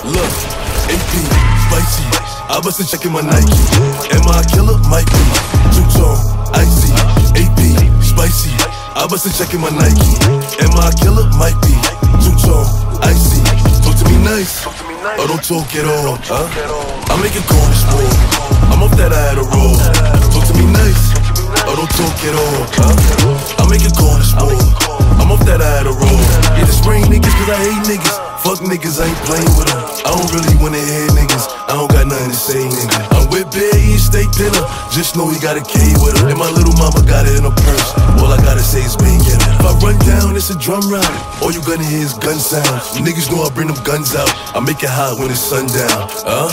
Look, AP, spicy. I bustin' checking my Nike. Am I a killer? Might be. Two-tone, icy. AP, spicy. I bustin' checking my Nike. Am I a killer? Might be. Two-tone, icy. Talk to me nice, or don't talk at all, huh? I make it corner small. I'm off that I had a roll. Talk to me nice, or don't talk at all, huh? I make it corner small. I'm off that I had a roll. Yeah, the spring niggas cause I hate niggas. Fuck niggas, I ain't playing with them. I don't really wanna hear niggas. I don't got nothing to say, nigga. I'm with Bear eating steak dinner. Just know he got a K with her. And my little mama got it in her purse. All I gotta say is bang it. If I run down, it's a drum round. All you gonna hear is gun sounds. Niggas know I bring them guns out. I make it hot when it's sundown.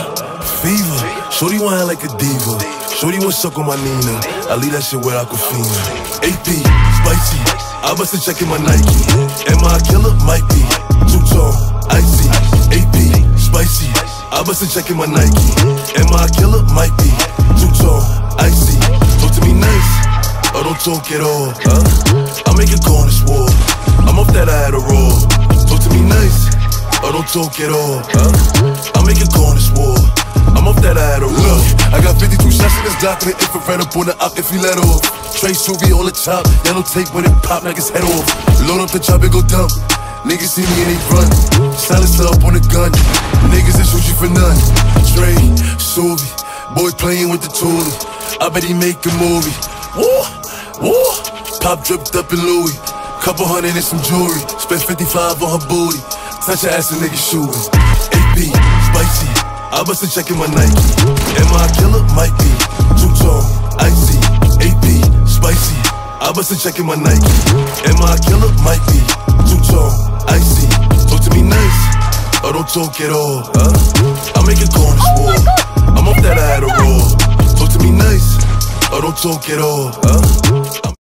Fever. Shorty want like a diva. Shorty want suck on my Nina. I leave that shit where Aquafina. AP, spicy. I bustin' checking my Nike. Am I a killer? Might be. Two-tone, icy. AP, spicy. I bustin' checking my Nike. Am I a killer? Might be. Two-tone, icy. Talk to me nice, or don't talk at all, huh? I make it corner swore. I'm off that I had a roll. Talk to me nice, or don't talk at all, huh? I make it corner swore. I'm off that I had a roll. Look, I got 52 shots in this Glock and the infrared up on the op if he let off. Trey Suvi on the top, yellow tape when it pop, knock his head off. Load up the chop and go dump. Niggas see me and they run. Silencer up on the gun. Niggas that shoot you for none. Trey Suvi, boy playing with the toolie. I bet he make a movie. Woo, woo. Pop dripped up in Louis. Couple hundred and some jewelry. Spent 55 on her booty. Touch her ass and niggas shooting. AP, spicy. I bustin' checking my Nike. Am I a killer? Might be. Two-tone, icy. AP, spicy. I bustin' checking my Nike. Am I a killer? Might be. Two-tone, icy. Talk to me nice, or don't talk at all, huh? I make it corner swore. I'm off that I had a roll. Talk to me nice, or don't talk at all, huh?